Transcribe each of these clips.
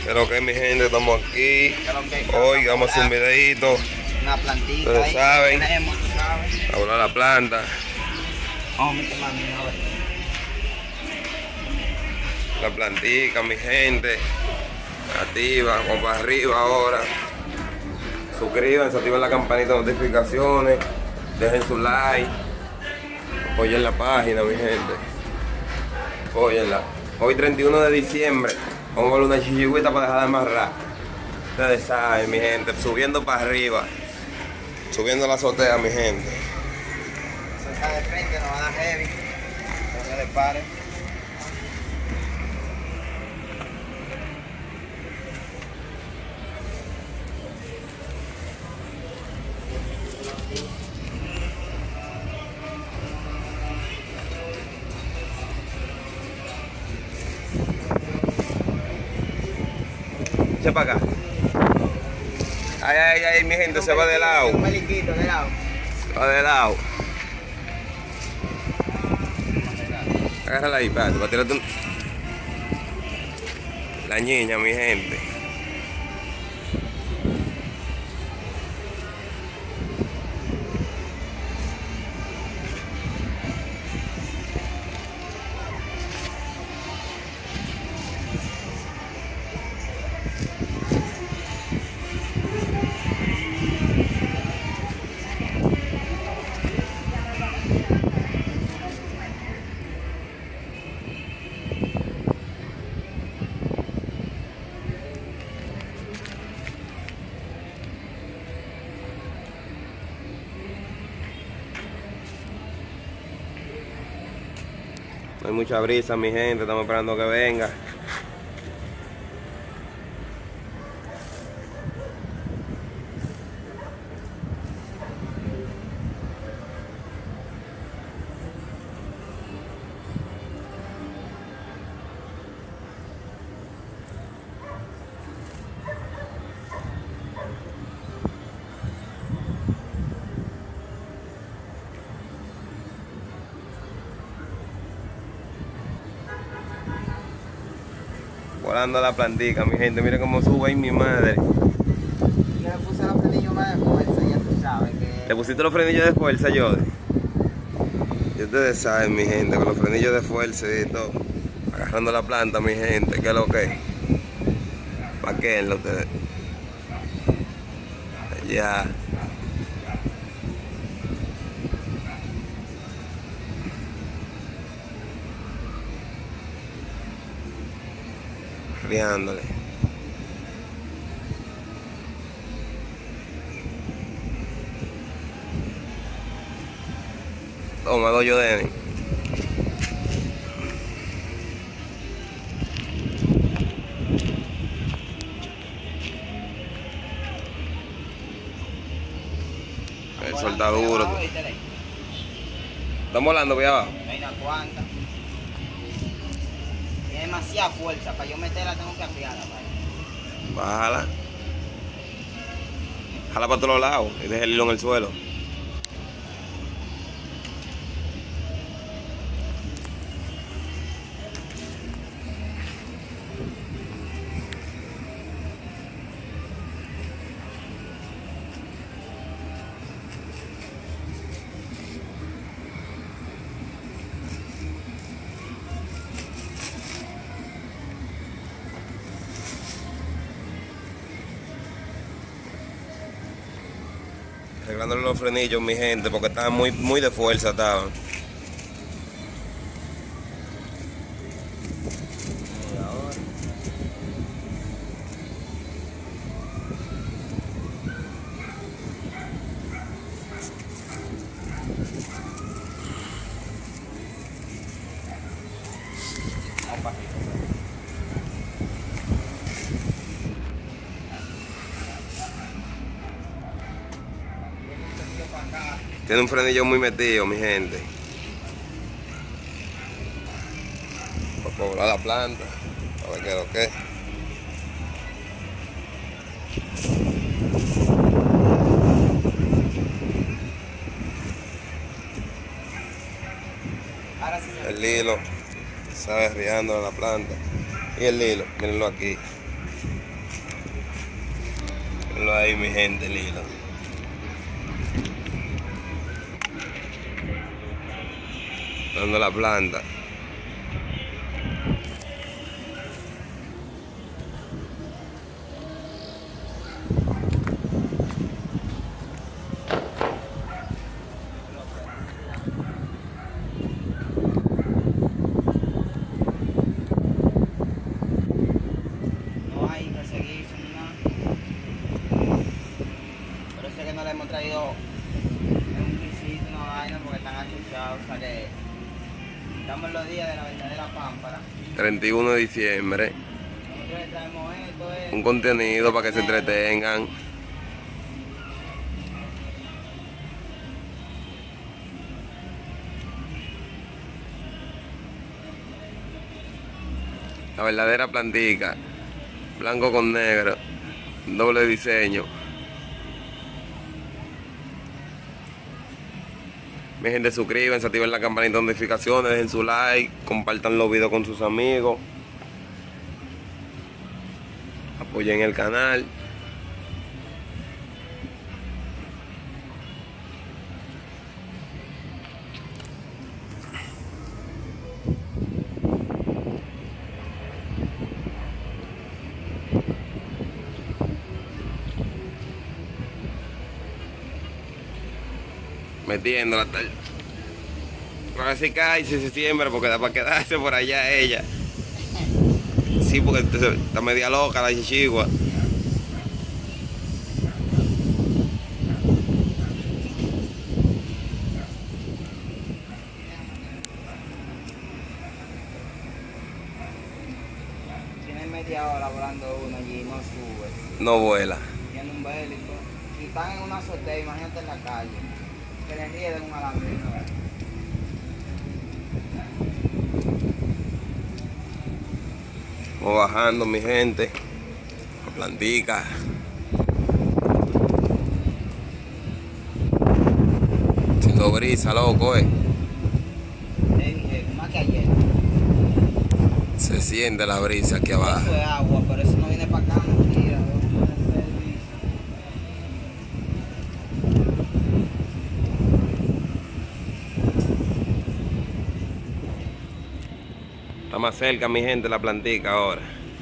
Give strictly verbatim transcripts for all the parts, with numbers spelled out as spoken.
Pero que mi gente, estamos aquí. Hoy vamos a hacer un videito. Una plantita. Ustedes saben. Tenemos, tú sabes. A volar la planta. Vamos a meter mami, a ver. La plantica, mi gente. Activa, vamos para arriba ahora. Suscríbanse, activen la campanita de notificaciones. Dejen su like. Apoyen la página, mi gente. Apóyenla. Hoy treinta y uno de diciembre. Vamos a ver una chichigüita para dejar de amarrar. Ustedes saben, mi gente. Subiendo para arriba. Subiendo la azotea, mi gente. Cerca de frente nos va a dar heavy. No me le pare. Echa para acá. Ay, ay, ay, mi gente, se va de lado. Un peliquito de lado. Se va de lado. Agárrala ahí, espérate, para tirarte un... La niña, mi gente. No hay mucha brisa, mi gente, estamos esperando que venga. Volando la plantica, mi gente, miren cómo sube ahí mi madre. Yo le puse los frenillos más de fuerza, ya tú sabes que... ¿Le pusiste los frenillos de fuerza, Jody? Y ustedes saben, mi gente, con los frenillos de fuerza y todo. Agarrando la planta, mi gente, ¿qué es lo que es? Paquenlo ustedes. Ya. Riándole. Toma, doy de el soldaduro. Estamos volando por allá abajo. Hay una cuanta. Tiene demasiada fuerza. Para yo meterla tengo que afiarla. Bájala. Jala para todos lados y deja el hilo en el suelo. Arreglándole los frenillos, mi gente, porque estaban muy, muy de fuerza, estaban. Tiene un frenillo muy metido, mi gente. Para poblar la planta. A ver qué es lo que es. El hilo, sabe, riando en la planta. Y el hilo, mírenlo aquí. Lo ahí, mi gente, Lilo. Dando la planta. No hay que seguir sin nada. Por eso es que no le hemos traído un visito, una vaina, porque están achuchados. O sea que estamos en los días de la verdadera pámpara. treinta y uno de diciembre. Nosotros le traemos esto, es Un contenido para que se entretengan. La verdadera plantica. Blanco con negro. Doble diseño. Mi gente, suscríbanse, activen la campanita de notificaciones, dejen su like, compartan los videos con sus amigos. Apoyen el canal. Metiéndola hasta el... Para ver si cae, si se siembra, porque da para quedarse por allá ella. Sí, porque está media loca la chichigua. Tiene media hora volando uno allí y no sube. No vuela. Tiene un bélico. Si están en una azotea, imagínate en la calle. Que le rieden un alambre. Vamos bajando, mi gente. La plantica. Siendo brisa, loco, eh. Le dije, más que ayer. Se siente la brisa aquí abajo. Eso es agua, pero eso no viene para acá, mentira. Está más cerca, mi gente, la plantica ahora.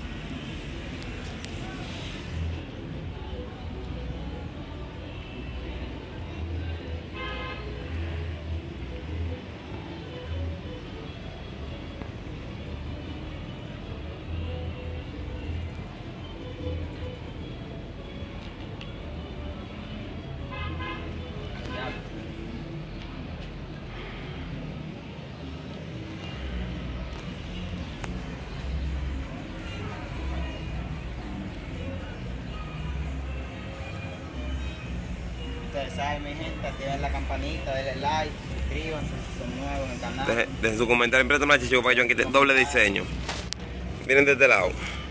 Ustedes saben, mi gente, activen la campanita, denle like, suscríbanse si son nuevos en el canal. Dejen, dejen su comentario, préstame la chichigua para que yo quite doble diseño. Miren de este lado.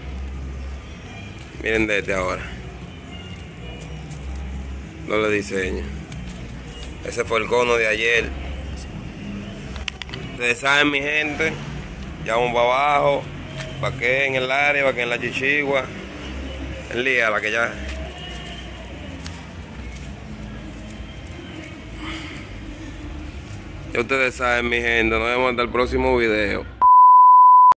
Miren de este ahora. Doble diseño. Ese fue el cono de ayer. Ustedes saben, mi gente. Ya vamos para abajo. Para que en el área, para que en la chichigua. El día, la que ya. Ya ustedes saben, mi gente. Nos vemos hasta el próximo video.